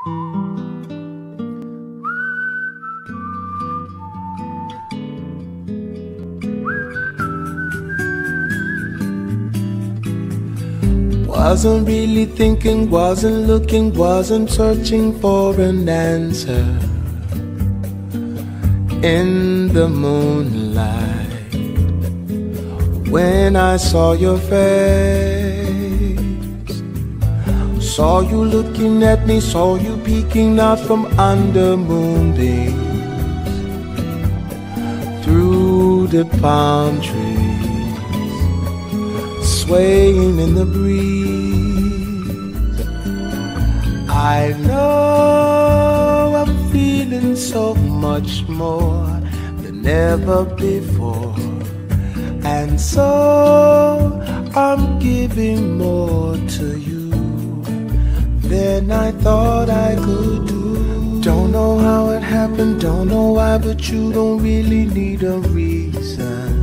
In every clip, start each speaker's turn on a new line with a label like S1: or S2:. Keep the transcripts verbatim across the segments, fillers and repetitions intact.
S1: Wasn't really thinking, wasn't looking, wasn't searching for an answer. In the moonlight, when I saw your face, saw you looking at me, saw you peeking out from under moonbeams, through the palm trees, swaying in the breeze. I know I'm feeling so much more than ever before, and so I'm giving more to you than I thought I could do. Don't know how it happened, don't know why, but you don't really need a reason.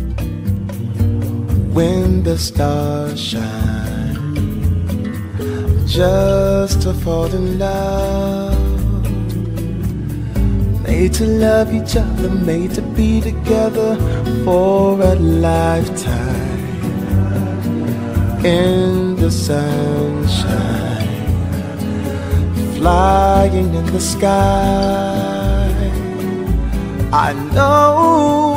S1: When the stars shine, just to fall in love. Made to love each other, made to be together for a lifetime. In the sunshine, flying in the sky, I know